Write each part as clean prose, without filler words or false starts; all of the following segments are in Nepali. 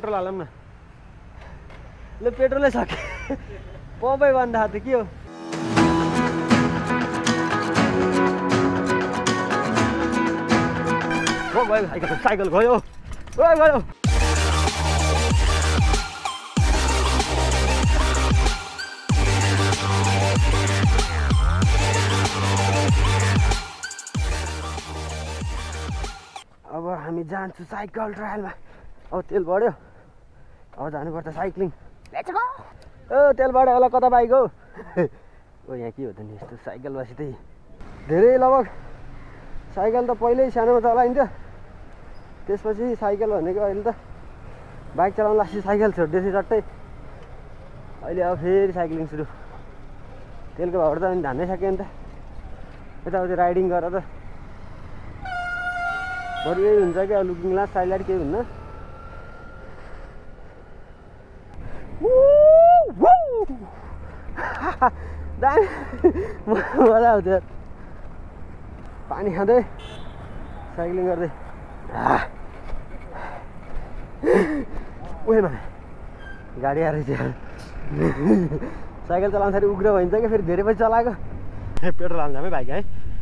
पेट्रोल हालौँ न ल पेट्रोलै सके पम्पै बन्द थियो के हो गयो साइकल गयो गयो अब हामी जान्छौँ साइकल ट्रायलमा अब तेल बढ्यो अब जानुपर्छ साइक्लिङ ओ तेल बढ्यो होला कता बाइक हो ओ यहाँ के हो त नि यस्तो साइकल बसी धेरै लगभग साइकल त पहिल्यै सानोमा चलाइन्थ्यो त्यसपछि साइकल भनेको अहिले त बाइक चलाउनु लाग्छ साइकल छोड्दैछ चट्टै अहिले अब फेरि साइक्लिङ सुरु तेलको भाउहरू त अनि धान्दै सक्यो नि त यताउति राइडिङ गरेर त बरु यही हुन्छ क्या लुकिङ ग्लास साइडलाइट केही हुन्न दामी मजा आउँछ पानी खाँदै साइक्लिङ गर्दै उयोमा गाडी आएर साइकल चलाउँदाखेरि उग्रो भइन्छ क्या फेरि धेरै पछि चलाएको पेट्रोल हाल्नु जामै बाइक है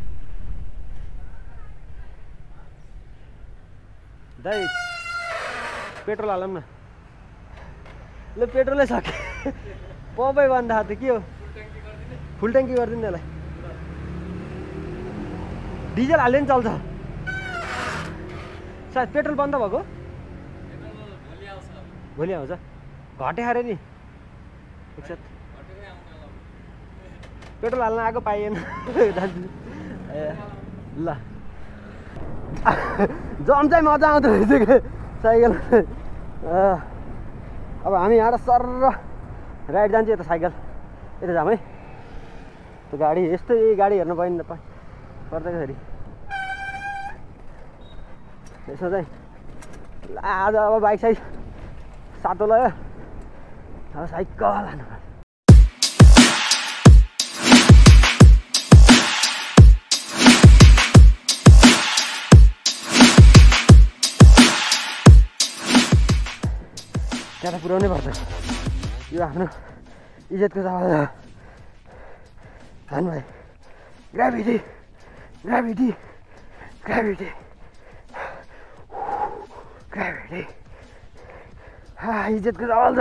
दाइ पेट्रोल हालौँ न ल पेट्रोलै सके पम्पै बन्द थियो के हो फुल ट्याङ्की गरिदिनु यसलाई डिजल हाल्यो नि चल्छ सायद पेट्रोल बन्द भएको भोलि आउँछ घटे अरे नि एकसाथ पेट्रोल हाल्न आएको पाइएन दाजु ल जम चाहिँ मजा आउँदो रहेछ कि साइकल अब हामी यहाँ सर राइड जान्छ यता साइकल यता जाऊँ है त्यो गाडी यस्तै गाडी हेर्नु पर्दाखेरि यसमा चाहिँ आज अब बाइक साइड सातो लयो अब साइकल हाल्नु त्यहाँ त पुऱ्याउनै पर्छ यो आफ्नो इज्जतको सवाल हो भाइ ग्राभिटी ग्राभिटी ग्राभिटी ग्राभिटी इज्जतको सवाल छ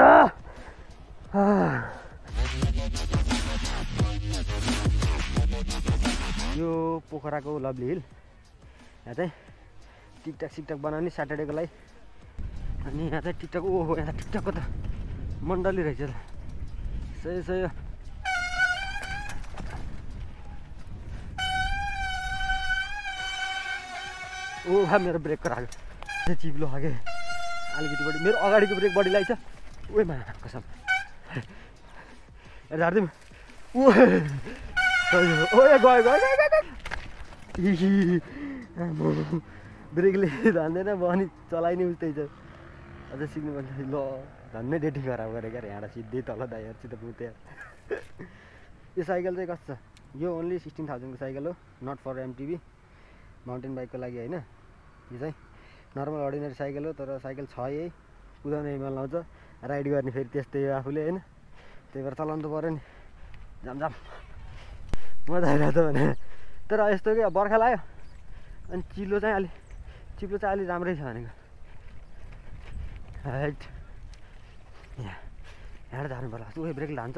यो पोखराको लभली हिल यहाँ चाहिँ टिकटक सिकटक बनाउने स्याटरडेको लागि अनि यहाँ चाहिँ टिकटक ओहो यहाँ टिकटकको त मण्डली रहेछ त सही ओहा मेरो ब्रेकको राख्यो चिप्लो खाके अलिकति बढी मेरो अगाडिको ब्रेक बढी लाग्छ ओए मा कसम झार्दिउँ ओए गयो ब्रेकले धान्दैन बनी चलाइने उस्तै छ अझै सिक्नु पर्छ ल झन्नै डेटिङ खराब गरेको यार यहाँ सिधै तल दाइहरूसित पुग्थ्यो यो साइकल चाहिँ कस्तो छ यो ओन्ली 16,000 को साइकल हो नट फर एमटिभी माउन्टेन बाइकको लागि होइन यो चाहिँ नर्मल अर्डिनरी साइकल हो तर साइकल छ यही कुदाउने हिमाल लाउँछ राइड गर्ने फेरि त्यस्तै हो आफूले होइन त्यही भएर चलाउनु त पऱ्यो नि जाम मजा आइरहेको छ भने तर यस्तो कि बर्खा लाग्यो अनि चिप्लो चाहिँ अलि राम्रै छ भनेको हाइट यहाँ जानु पर्ला उयो ब्रेक लान्छ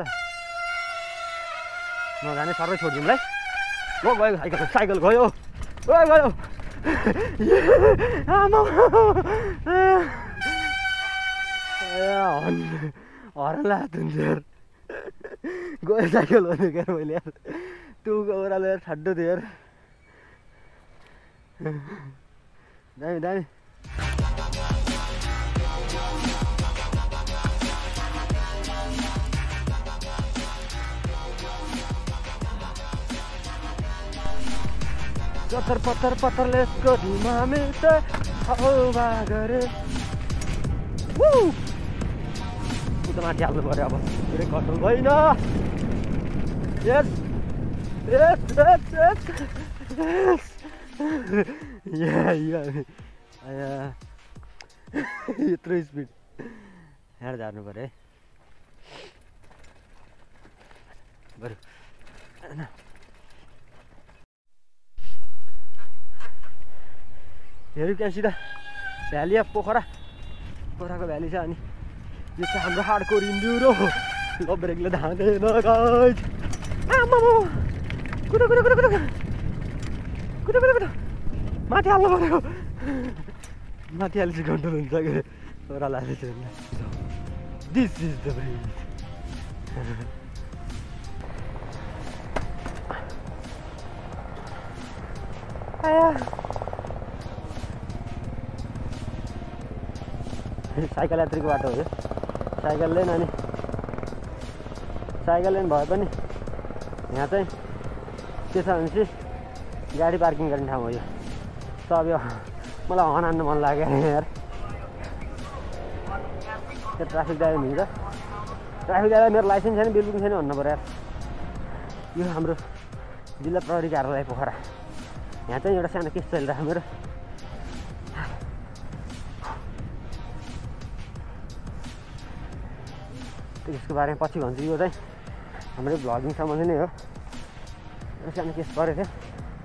नजाने सबै छोडिदिउँलाई गयो साइकल गयो गयो हरान लाग्छ यार गयो साइकल भन्नु क्या मैले यार त्यो ओह्रालो यार ठड्डो थियो यार दामी पत्थर लेसको धुमा मिल्छ हवा गरे उता माथि हाल्नु पर्यो अब ब्रेक कन्ट्रोल भएन यत्रो स्पिड यहाँ झार्नु पऱ्यो है बरु हेऱ्यो त्यहाँ सिधा भ्याली अफ पोखराको भ्याली छ अनि यो चाहिँ हाम्रो हार्डकोर इन्ड्युरो ल ब्रेकले धाँदैन गाइज आमा कुदा कुदा कुदा कुदा कुदा कुदा कुदा माथि हाल्नु पऱ्यो माथि हालेपछि कन्ट्रोल हुन्छ के ओह्रालो चाहिँ this is the bridge cycle यात्रीको बाटो हो यो साइकल लेन अनि साइकल लेन भए पनि यहाँ चाहिँ के छ भने चाहिँ गाडी पार्किङ गर्ने ठाउँ हो यो सब यो मलाई हर्न हान्नु मन लाग्यो यार त्यो ट्राफिक ड्राइभर हुन्छ ट्राफिक ड्राइभर मेरो लाइसेन्स छैन बिल बुकिङ छैन भन्नु पऱ्यो यार यो हाम्रो जिल्ला प्रहरी कार्यालय पोखरा यहाँ चाहिँ एउटा सानो केस चलिरहेको मेरो त्यसको बारेमा पछि भन्छु यो चाहिँ हाम्रो भ्लगिङ सम्बन्धी नै हो एउटा सानो केस परेको थियो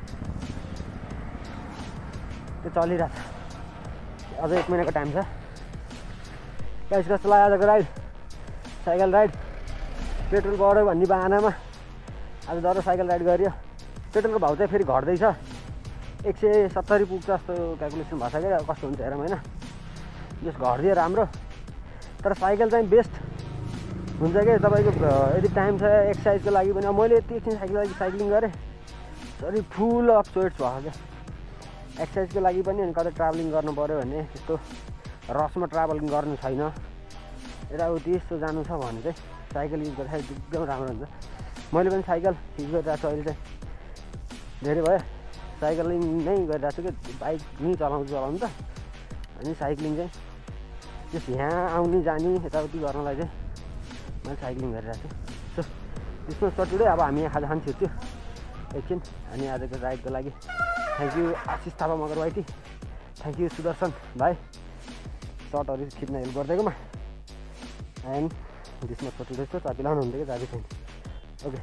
त्यो चलिरहेको छ अझ 1 महिनाको टाइम छ गाइस कस्तो लाग्यो आजको राइड साइकल राइड पेट्रोल बढ्यो भन्ने बाहनामा आज डर साइकल राइड गरियो पेट्रोलको भाउ चाहिँ फेरि घट्दैछ 170 पुग्छ जस्तो क्यालकुलेसन भएको छ क्या कस्तो हुन्छ हेरौँ होइन जस घटिदियो राम्रो तर साइकल चाहिँ बेस्ट हुन्छ कि तपाईँको यदि टाइम छ एक्सर्साइजको लागि पनि मैले यति एकछिन साइक्लिङ गरेँ सरी फुल अफ स्वेट्स भएको क्या एक्सर्साइजको लागि पनि अनि कतै ट्राभलिङ गर्नु पऱ्यो भने त्यस्तो रसमा ट्राभलिङ गर्नु छैन यताउति यस्तो जानु छ भने चाहिँ साइकल युज गर्दाखेरि एकदम राम्रो हुन्छ मैले पनि साइकल युज गरिरहेको छु अहिले चाहिँ धेरै भयो साइक्लिङ नै गरिरहेको छु कि बाइक नै चलाउनु त अनि साइक्लिङ चाहिँ त्यस यहाँ आउने जाने यताउति गर्नलाई चाहिँ मैले साइक्लिङ गरिरहेको छु सो त्यसमा सटुडे अब हामी यहाँ खाजा खान छिर्छु एकछिन अनि आजको राइडको लागि थ्याङ्क यू आशिष थापा मगर वाइटी थ्याङ्क यू सुदर्शन भाइ सर्टहरू खिच्न हेल्प गरिदिएकोमा एन्ड त्यसमा सटुडे छ चाबी लाउनु हुन्थ्यो कि चाबी छैन ओके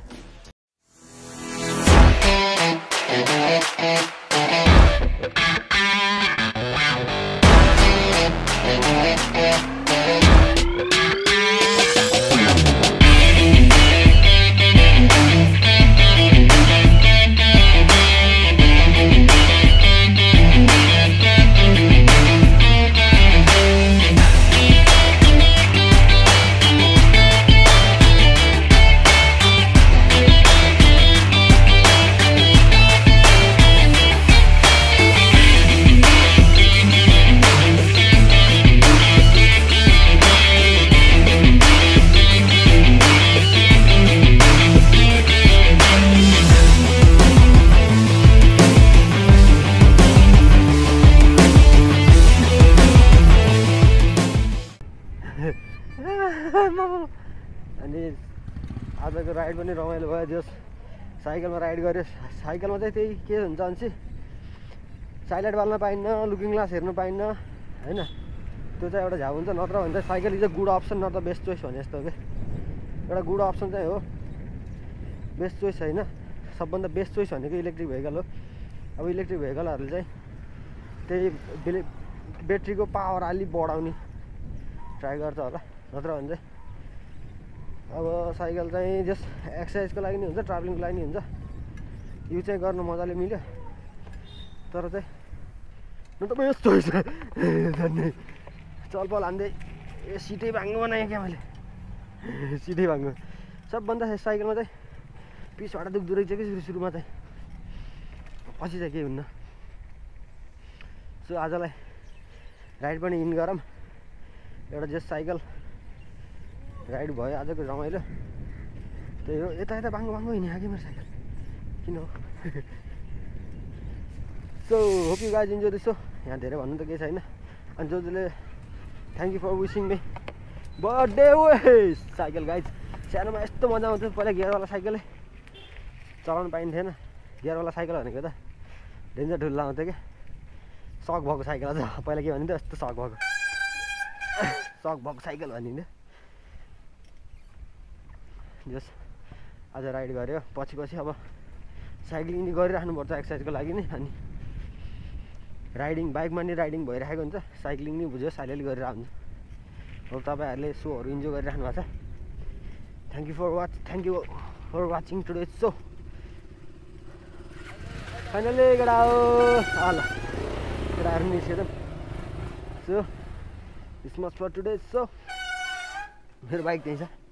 अनि आजको राइड पनि रमाइलो भयो जस साइकलमा राइड गऱ्यो साइकलमा चाहिँ त्यही के हुन्छ भने चाहिँ साइलाइट बाल्न पाइन्न लुकिङ ग्लास हेर्नु पाइन्न होइन त्यो चाहिँ एउटा झाउ हुन्छ नत्र भने चाहिँ cycle is a good option नत्र बेस्ट चोइस भने जस्तो के एउटा गुड अप्सन चाहिँ हो बेस्ट चोइस होइन सबभन्दा बेस्ट चोइस भनेको इलेक्ट्रिक भेहिकल हो अब इलेक्ट्रिक भेहिकलहरूले चाहिँ त्यही ब्याट्रीको पावर अलि बढाउने ट्राई गर्छ होला नत्र भने चाहिँ अब साइकल चाहिँ जस्ट एक्सर्साइजको लागि नि हुन्छ ट्राभलिङको लागि नि हुन्छ यो चाहिँ गर्न मजाले मिल्यो तर चाहिँ न त बेस्ट चोइस झन्डै चलपल हान्दै सिटै भाङ्गो बनाएँ क्या मैले सिटै भाङ्गो सबभन्दा साइकलमा चाहिँ पिछबाट दुख्दो रहेछ कि सुरुमा चाहिँ पछि चाहिँ केही हुन्न सो आजलाई राइड पनि इन गरौँ एउटा जस्ट साइकल राइड भयो आजको रमाइलो त्यही हो यता यता बाङ्गो बाङ्गो हिँड्यो कि मेरो साइकल किन हो so hope you guys enjoy this so यहाँ धेरै भन्नु त केही छैन अनि जसले thank you for wishing me birthday wish cycle guys सानोमा यस्तो मजा आउँथ्यो पहिला गियरवाला साइकलै चलाउनु पाइन्थेन गियरवाला साइकल भनेको त डेन्जर ढुल्ला आउँथ्यो क्या सक भएको साइकल अझ पहिला के भन्थ्यो यस्तो सक भएको सक भएको साइकल भनिदिँदै जस आज राइड गऱ्यो पछि अब साइक्लिङ नि गरिराख्नुपर्छ एक्सर्साइजको लागि नै अनि राइडिङ बाइकमा नि राइडिङ भइरहेको हुन्छ साइक्लिङ नि बुझ्यो साइलेन्ट गरेर हुन्छ अब तपाईँहरूले सोहरू इन्जोय गरिराख्नु भएको छ thank you for watching today so finally केटा हो ल केटाहरू निस्केछ so this much for today so मेरो बाइक त्यही छ